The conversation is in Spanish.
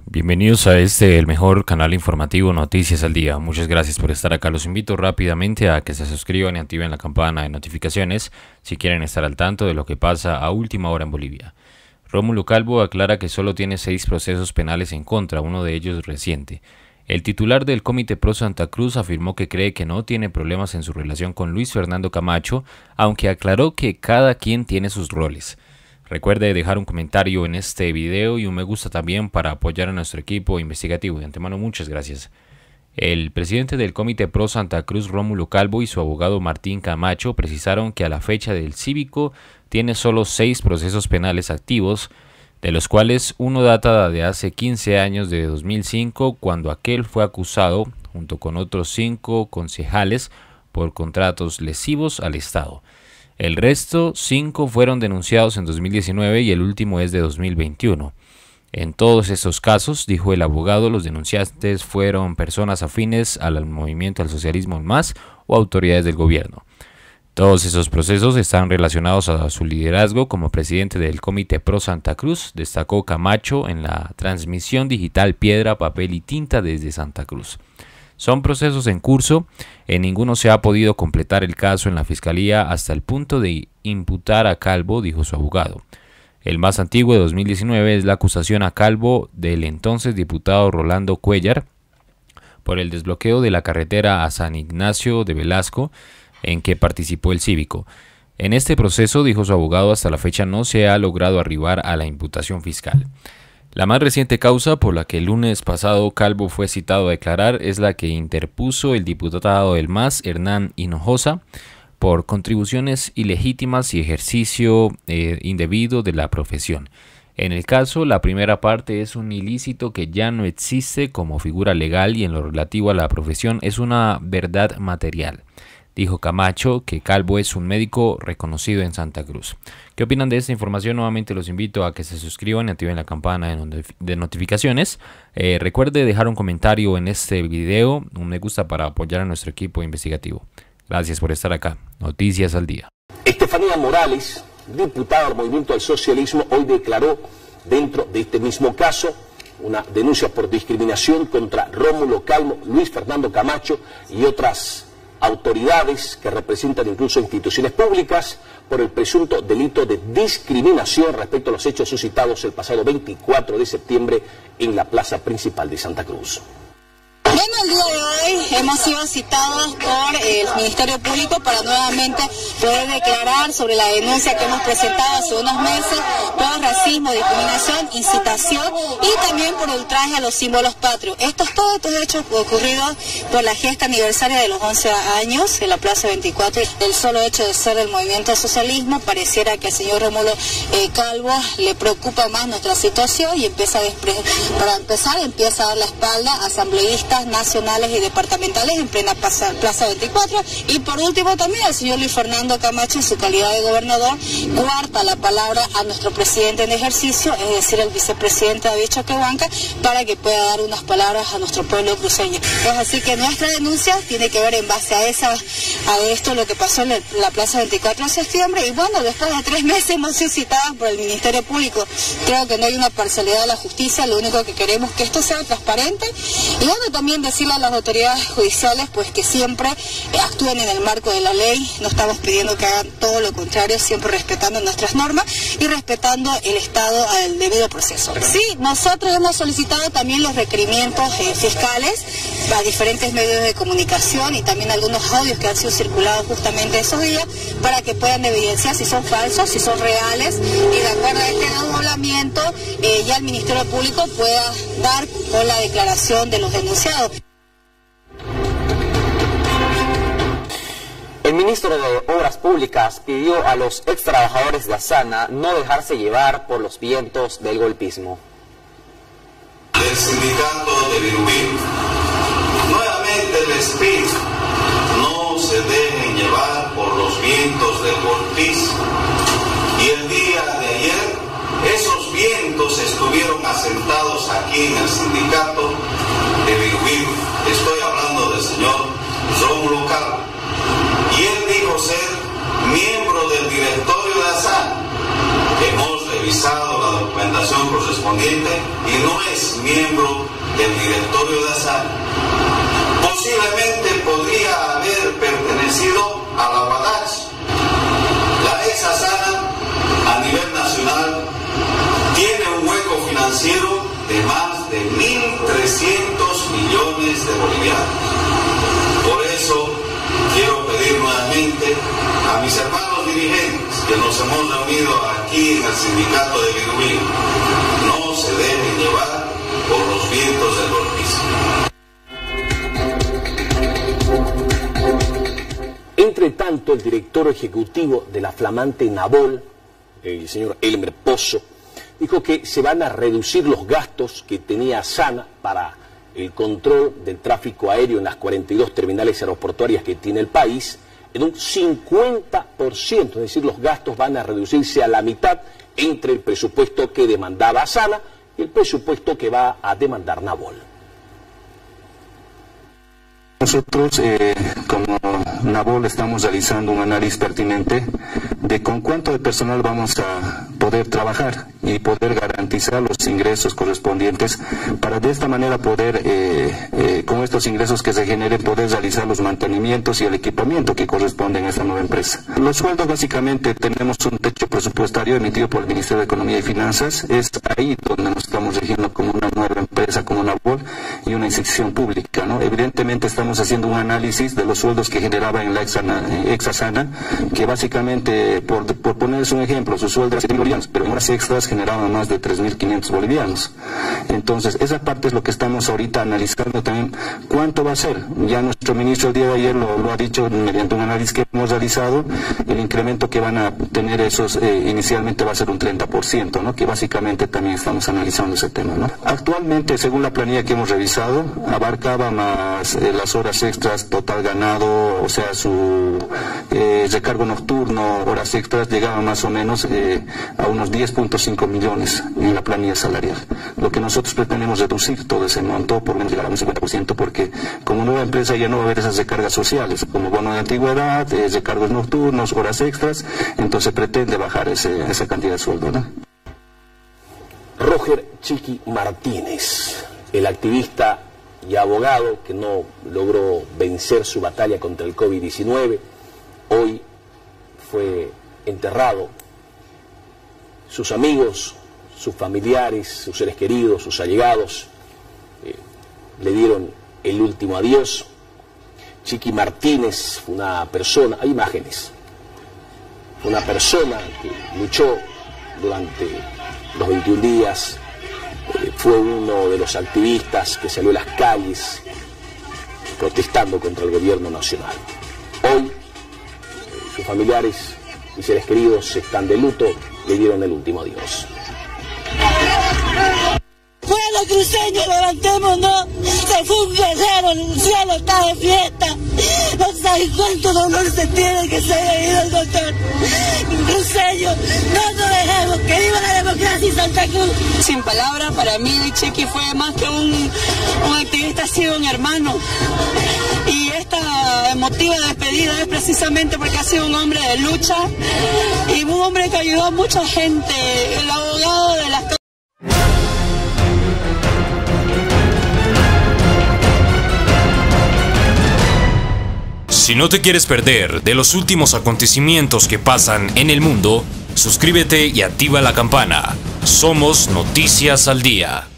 Bienvenidos a el mejor canal informativo Noticias al Día. Muchas gracias por estar acá. Los invito rápidamente a que se suscriban y activen la campana de notificaciones si quieren estar al tanto de lo que pasa a última hora en Bolivia. Rómulo Calvo aclara que solo tiene 6 procesos penales en contra, uno de ellos reciente. El titular del Comité Pro Santa Cruz afirmó que cree que no tiene problemas en su relación con Luis Fernando Camacho, aunque aclaró que cada quien tiene sus roles. Recuerde dejar un comentario en este video y un me gusta también para apoyar a nuestro equipo investigativo. De antemano, muchas gracias. El presidente del Comité Pro Santa Cruz, Rómulo Calvo, y su abogado Martín Camacho precisaron que a la fecha del cívico tiene solo 6 procesos penales activos, de los cuales uno data de hace 15 años, de 2005, cuando aquel fue acusado, junto con otros 5 concejales, por contratos lesivos al Estado. El resto, 5 fueron denunciados en 2019 y el último es de 2021. En todos estos casos, dijo el abogado, los denunciantes fueron personas afines al movimiento al socialismo en más o autoridades del gobierno. Todos esos procesos están relacionados a su liderazgo como presidente del Comité Pro Santa Cruz, destacó Camacho en la transmisión digital Piedra, Papel y Tinta desde Santa Cruz. Son procesos en curso, en ninguno se ha podido completar el caso en la Fiscalía hasta el punto de imputar a Calvo, dijo su abogado. El más antiguo de 2019 es la acusación a Calvo del entonces diputado Rolando Cuellar por el desbloqueo de la carretera a San Ignacio de Velasco, en que participó el cívico. En este proceso, dijo su abogado, hasta la fecha no se ha logrado arribar a la imputación fiscal. La más reciente causa por la que el lunes pasado Calvo fue citado a declarar es la que interpuso el diputado del MAS, Hernán Hinojosa, por contribuciones ilegítimas y ejercicio indebido de la profesión. En el caso, la primera parte es un ilícito que ya no existe como figura legal y en lo relativo a la profesión es una verdad material. Dijo Camacho que Calvo es un médico reconocido en Santa Cruz. ¿Qué opinan de esta información? Nuevamente los invito a que se suscriban y activen la campana de notificaciones. Recuerde dejar un comentario en este video, un me gusta para apoyar a nuestro equipo investigativo. Gracias por estar acá. Noticias al Día. Estefanía Morales, diputada del Movimiento al Socialismo, hoy declaró dentro de este mismo caso una denuncia por discriminación contra Rómulo Calvo, Luis Fernando Camacho y otras autoridades que representan incluso instituciones públicas por el presunto delito de discriminación respecto a los hechos suscitados el pasado 24 de septiembre en la plaza principal de Santa Cruz. Bueno, el día de hoy hemos sido citados por el Ministerio Público para nuevamente poder declarar sobre la denuncia que hemos presentado hace unos meses por racismo, discriminación, incitación y también por ultraje a los símbolos patrios. Todos estos hechos ocurridos por la gesta aniversaria de los 11 años en la Plaza 24. El solo hecho de ser del movimiento al socialismo, pareciera que al señor Rómulo Calvo le preocupa más nuestra situación y empieza a dar la espalda a asambleístas nacionales y departamentales en plena Plaza 24. Y por último también el señor Luis Fernando Camacho, en su calidad de gobernador, cuarta la palabra a nuestro presidente en ejercicio, es decir, el vicepresidente David Choquehuanca, para que pueda dar unas palabras a nuestro pueblo cruceño. Es así que nuestra denuncia tiene que ver en base a esto, lo que pasó en la Plaza 24 de septiembre, y bueno, después de 3 meses hemos sido citados por el Ministerio Público. Creo que no hay una parcialidad de la justicia, lo único que queremos es que esto sea transparente, y bueno, también decirle a las autoridades judiciales pues que siempre actúen en el marco de la ley. No estamos pidiendo que hagan todo lo contrario, siempre respetando nuestras normas y respetando el Estado al debido proceso. Sí, nosotros hemos solicitado también los requerimientos fiscales a diferentes medios de comunicación y también algunos audios que han sido circulados justamente esos días para que puedan evidenciar si son falsos, si son reales, y de acuerdo a este desdoblamiento ya el Ministerio Público pueda dar con la declaración de los denunciados. El ministro de Obras Públicas pidió a los ex trabajadores de Asana no dejarse llevar por los vientos del golpismo. El sindicato de Virubiru nuevamente les pido, no se dejen llevar por los vientos del golpismo. Y el día de ayer, esos vientos estuvieron asentados aquí en el sindicato de Virubiru. Estoy hablando del señor Rómulo Calvo. Y él dijo ser miembro del directorio de Asana. Hemos revisado la documentación correspondiente y no es miembro del directorio de Asana. Posiblemente podría haber pertenecido a la UADACH. La ex Asana a nivel nacional tiene un hueco financiero de más de 1.300 millones de bolivianos. Por eso quiero pedir nuevamente a mis hermanos dirigentes que nos hemos reunido aquí en el sindicato de Virubiru, no se dejen llevar por los vientos del golpismo. Entre tanto, el director ejecutivo de la flamante Nabol, el señor Elmer Pozo, dijo que se van a reducir los gastos que tenía Asana para el control del tráfico aéreo en las 42 terminales aeroportuarias que tiene el país en un 50%, es decir, los gastos van a reducirse a la mitad entre el presupuesto que demandaba Asana y el presupuesto que va a demandar Nabol. Nosotros, como Nabol, estamos realizando un análisis pertinente de con cuánto de personal vamos a poder trabajar y poder garantizar los ingresos correspondientes para de esta manera poder, con estos ingresos que se generen, poder realizar los mantenimientos y el equipamiento que corresponden a esta nueva empresa. Los sueldos, básicamente, tenemos un techo presupuestario emitido por el Ministerio de Economía y Finanzas. Es ahí donde nos estamos rigiendo como una nueva empresa, como Nabol y una institución pública, ¿no? Evidentemente estamos haciendo un análisis de los sueldos que generaba en la ex Asana, que básicamente, por ponerles un ejemplo, sus sueldos eran 7.000 bolivianos, pero en horas extras generaban más de 3.500 bolivianos. Entonces, esa parte es lo que estamos ahorita analizando también, cuánto va a ser. Ya nuestro ministro el día de ayer lo ha dicho mediante un análisis que hemos realizado, el incremento que van a tener esos inicialmente va a ser un 30%, ¿no? Que básicamente también estamos analizando ese tema, ¿no? Actualmente, según la planilla que hemos revisado, abarcaba más las horas extras, total ganado, o sea, su recargo nocturno, horas extras, llegaba más o menos a unos 10.5 millones en la planilla salarial. Lo que nosotros pretendemos reducir todo ese monto, por lo menos llegar a un 50%, porque como nueva empresa ya no va a haber esas recargas sociales, como bono de antigüedad, recargos nocturnos, horas extras, entonces pretende bajar esa cantidad de sueldo, ¿no? Roger Chiqui Martínez, el activista y abogado que no logró vencer su batalla contra el COVID-19, hoy fue enterrado. Sus amigos, sus familiares, sus seres queridos, sus allegados le dieron el último adiós. Chiqui Martínez fue una persona, hay imágenes, fue una persona que luchó durante los 21 días, fue uno de los activistas que salió a las calles protestando contra el gobierno nacional. Hoy sus familiares y seres queridos están de luto, le dieron el último adiós. Pueblo cruceño, levantémonos, se fue un guerrero, el cielo está de fiesta. No saben cuánto dolor se tiene que se haya ido el doctor. Cruceño, no nos dejemos, que viva la democracia y Santa Cruz. Sin palabras, para mí Chiqui fue más que un activista, ha sido un hermano. Y esta emotiva despedida es precisamente porque ha sido un hombre de lucha y un hombre que ayudó a mucha gente, el abogado de las... Si no te quieres perder de los últimos acontecimientos que pasan en el mundo, suscríbete y activa la campana. Somos Noticias al Día.